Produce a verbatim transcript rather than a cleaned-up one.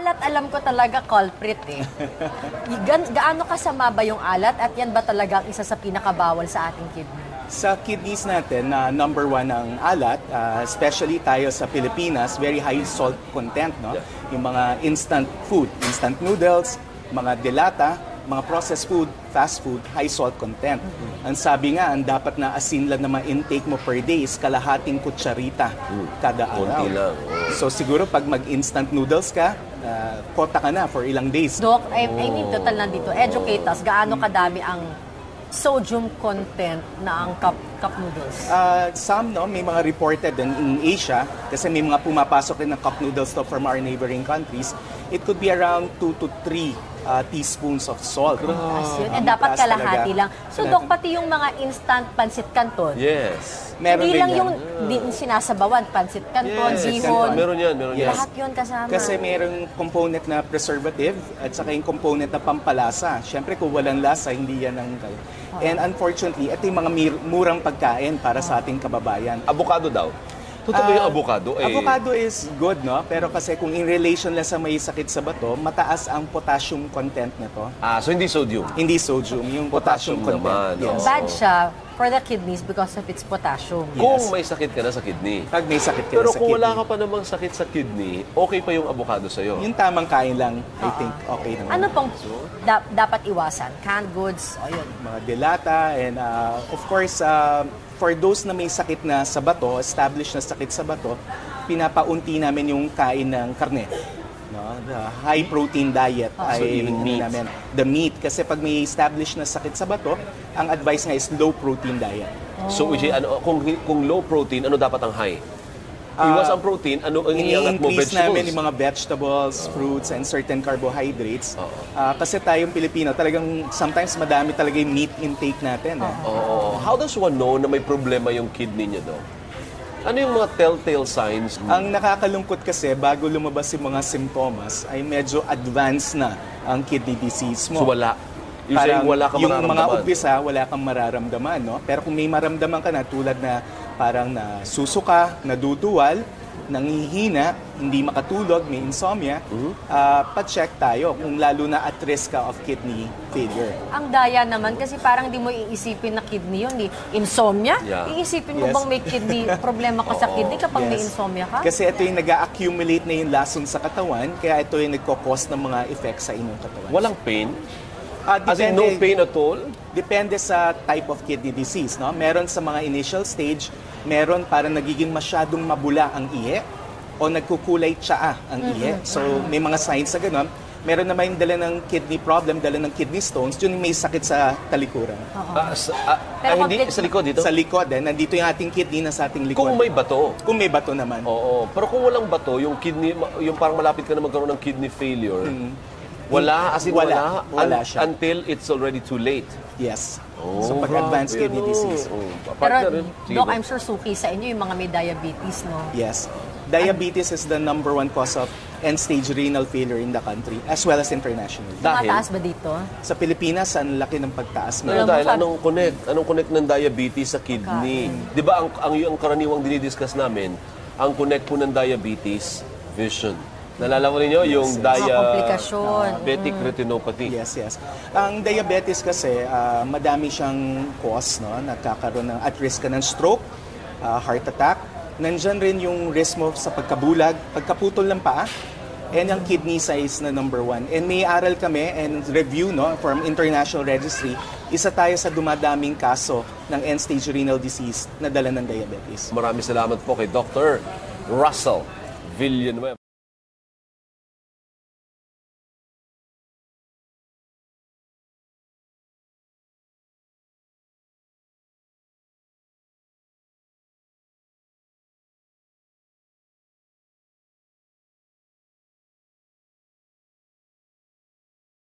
alat, alam ko talaga culprit eh. Gan gaano kasama ba yung alat at yan ba talaga ang isa sa pinakabawal sa ating kidney? Sa kidneys natin, na uh, number one ang alat, uh, especially tayo sa Pilipinas, very high salt content, no? Yung mga instant food, instant noodles, mga delata, mga processed food, fast food, high salt content. Mm-hmm. Ang sabi nga, ang dapat na asin lang na ma-intake mo per day is kalahating kutsarita mm. kada araw. Lang. Oh. So siguro pag mag-instant noodles ka, uh, kota ka na for ilang days. Doc, I, I mean total nandito, educate us, gaano kadami ang sodium content na ang cup, cup noodles? Uh, some, no, may mga reported in, in Asia, kasi may mga pumapasok rin ng cup noodles to from our neighboring countries. It could be around two to three Uh, teaspoons of salt. As yun. And dapat kalahati lang. So, Dok, pati yung mga instant pancit canton. Yes. Meron hindi lang yan. Yung di, sinasabawan, pancit canton, yes. bihon. Meron yan, meron yan. Lahat yun kasama. Kasi merong component na preservative at saka yung component na pampalasa. Siyempre, kung walang lasa, hindi yan ang... Oh. And unfortunately, ito yung mga murang pagkain para oh. sa ating kababayan. Avocado daw. Totoo ba yung avocado? Uh, eh. Avocado is good, no? Pero kasi kung in relation lang sa may sakit sa bato, mataas ang potassium content nito. Ah, so hindi sodium? Hindi sodium, yung potassium, potassium content. Naman, yes. Bad siya for the kidneys because of its potassium. Yes. Kung may sakit ka na sa kidney. Pag may sakit ka Pero na sa kung kidney. wala ka pa namang sakit sa kidney, okay pa yung avocado sa'yo? Yung tamang kain lang, I uh-huh. think okay naman. Ano pong da dapat iwasan? Canned goods, o yun? Mga delata and uh, of course, uh, for those na may sakit na sa bato, established na sakit sa bato, pinapaunti namin yung kain ng karne. No? The high protein diet oh, ay so even meat. Namin, the meat. Kasi pag may established na sakit sa bato, ang advice nga is low protein diet. Oh. So ano, kung, kung low protein, ano dapat ang high? Iwas ang protein, ano ang iniangat mo? I-increase vegetables? namin yung mga vegetables, oh. fruits, and certain carbohydrates. Oh. Uh, kasi tayong Pilipino, talagang sometimes madami talaga yung meat intake natin. Eh. Oh. How does one know na may problema yung kidney niya daw? Ano yung mga telltale signs? Ang nakakalungkot kasi, bago lumabas yung mga simptomas, ay medyo advanced na ang kidney disease mo. So wala? Yung Parang, wala kang yung mararamdaman? mga umpisa, wala kang mararamdaman. No? Pero kung may maramdaman ka na, tulad na parang nasusuka, naduduwal, nangihina, hindi makatulog, may insomnia, mm-hmm. uh, pa-check tayo kung lalo na at risk ka of kidney failure. Ang daya naman kasi parang hindi mo iisipin na kidney yun. Eh. Insomnia? Yeah. Iisipin mo yes. bang may kidney problema ka sa kidney kapag yes. may insomnia ka? Kasi ito yung nag-accumulate na yung lason sa katawan, kaya ito yung nagkakos ng mga effects sa inyong katawan. Walang pain? Uh, As in no pain at all? Depende sa type of kidney disease. No? Meron sa mga initial stage, meron parang nagiging masyadong mabula ang ihi o nagkukulay tsaa ang ihi. Mm-hmm. So may mga signs sa ganun. Meron naman yung dala ng kidney problem, dala ng kidney stones, yun may sakit sa talikuran. Uh, sa, uh, Pero ah, hindi, sa likod dito? Sa likod, eh. Nandito yung ating kidney na sa ating likod. Kung may bato? Kung may bato naman. Oo. Pero kung walang bato, yung kidney, yung parang malapit ka na magkaroon ng kidney failure, mm-hmm. Wala, as in wala, wala, wala siya. Until it's already too late. Yes. Oh, so pag-advanced kidney no. disease. Oh, pero, Doc, I'm sure suki sa inyo yung mga may diabetes, no? Yes. Diabetes is the number one cause of end-stage renal failure in the country, as well as internationally. Dahil? Mataas ba dito? Sa Pilipinas, ang laki ng pagtaas. Pero dahil anong connect? Anong connect ng diabetes sa kidney? Di ba ang, ang, ang karaniwang dinidiscuss namin, ang connect po ng diabetes, vision. Nalala mo ninyo yung yes, yes. diabetic uh, retinopathy? Yes, yes. Ang diabetes kasi, uh, madami siyang cause, no? Nagkakaroon ng at risk ka ng stroke, uh, heart attack. Nandyan rin yung risk mo sa pagkabulag, pagkaputol ng paa, and yung kidney size na number one. And may aral kami and review, no, from International Registry, isa tayo sa dumadaming kaso ng end-stage renal disease na dala ng diabetes. Maraming salamat po kay Doctor Russell Villanueva.